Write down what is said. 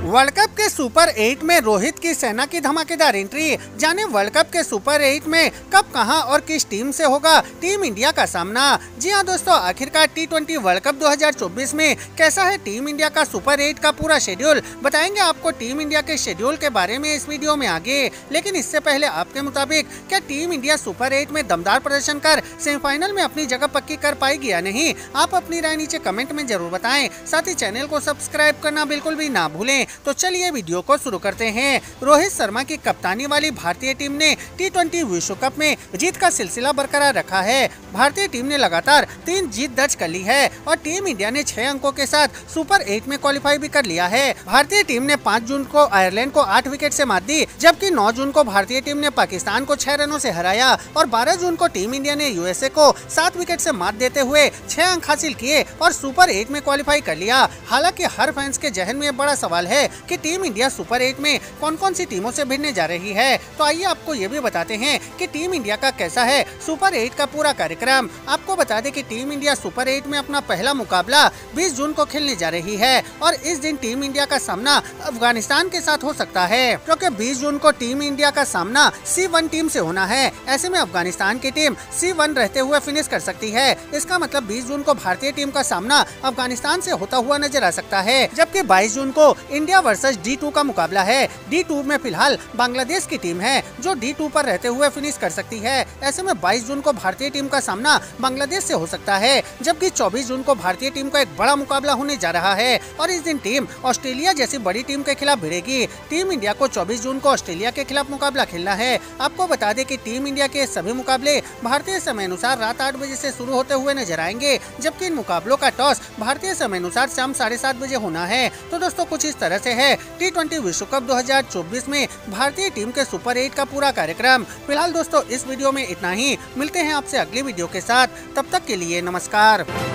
World cup के super 8 में रोहित की सेना की धमाकेदार एंट्री। जाने वर्ल्ड कप के सुपर 8 में कब, कहां और किस टीम से होगा टीम इंडिया का सामना। जी हां दोस्तों, आखिरकार T20 वर्ल्ड कप 2024 में कैसा है टीम इंडिया का सुपर 8 का पूरा शेड्यूल, बताएंगे आपको टीम इंडिया के शेड्यूल के बारे में इस वीडियो में आगे। लेकिन इससे पहले आपके मुताबिक क्या टीम इंडिया सुपर 8 में दमदार प्रदर्शन कर सेमीफाइनल में अपनी जगह पक्की कर पाएगी या नहीं? आप अपनी राय नीचे कमेंट में जरूर बताएं। साथ ही चैनल को सब्सक्राइब करना बिल्कुल भी ना भूलें। तो चलिए वीडियो को शुरू करते हैं। रोहित शर्मा की कप्तानी वाली भारतीय टीम ने T20 विश्व कप में जीत का सिलसिला बरकरार रखा है। भारतीय टीम ने लगातार 3 जीत दर्ज कर ली है और टीम इंडिया ने 6 अंकों के साथ सुपर 8 में क्वालिफाई भी कर लिया है। भारतीय टीम ने 5 जून को आयरलैंड को 8 विकेट से मात दी, जबकि 9 जून को भारतीय टीम ने पाकिस्तान को 6 रनों से हराया और 12 जून को टीम इंडिया ने USA को 7 विकेट से मात देते हुए 6 अंक हासिल किए और सुपर 8 में क्वालिफाई कर लिया। हालांकि हर फैंस के जहन में बड़ा सवाल है कि टीम इंडिया सुपर 8 में कौन कौन सी टीमों से भिड़ने जा रही है। तो आइए आपको ये भी बताते हैं कि टीम इंडिया का कैसा है सुपर 8 का पूरा कार्यक्रम। आपको बता दें कि टीम इंडिया सुपर 8 में अपना पहला मुकाबला 20 जून को खेलने जा रही है और इस दिन टीम इंडिया का सामना अफगानिस्तान के साथ हो सकता है, क्योंकि 20 जून को टीम इंडिया का सामना C1 टीम से होना है। ऐसे में अफगानिस्तान की टीम C1 रहते हुए फिनिश कर सकती है। इसका मतलब 20 जून को भारतीय टीम का सामना अफगानिस्तान से होता हुआ नजर आ सकता है, जबकि 22 जून को इंडिया वर्सेस D2 का मुकाबला है। D2 में फिलहाल बांग्लादेश की टीम है जो D2 पर रहते हुए फिनिश कर सकती है। ऐसे में 22 जून को भारतीय टीम का सामना बांग्लादेश से हो सकता है, जबकि 24 जून को भारतीय टीम का एक बड़ा मुकाबला होने जा रहा है और इस दिन टीम ऑस्ट्रेलिया जैसी बड़ी टीम के खिलाफ भिड़ेगी। टीम इंडिया को 24 जून को ऑस्ट्रेलिया के खिलाफ मुकाबला खेलना है। आपको बता दें कि टीम इंडिया के सभी मुकाबले भारतीय समय अनुसार रात 8 बजे से शुरू होते हुए नजर आएंगे, जबकि इन मुकाबलों का टॉस भारतीय समय अनुसार शाम 7:30 बजे होना है। तो दोस्तों कुछ इस तरह से है T20 विश्व कप 2024 में भारतीय टीम के सुपर 8 का पूरा कार्यक्रम। फिलहाल दोस्तों इस वीडियो में इतना ही। मिलते हैं आपसे अगली वीडियो के साथ, तब तक के लिए नमस्कार।